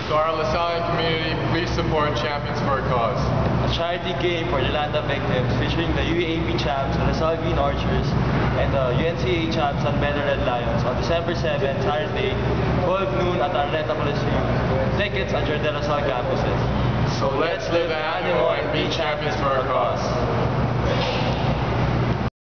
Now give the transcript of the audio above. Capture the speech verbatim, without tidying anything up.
To our LaSallian community, please support Champions for a Cause. A charity game for Yolanda victims featuring the U A A P champs, the Salle Green Archers, and the N C A A champs and Beda Red Lions on December seventh, Saturday, twelve noon at Arnold Coliseum. Tickets at your De La Salle campuses. So let's live the animal and be champions for a cause.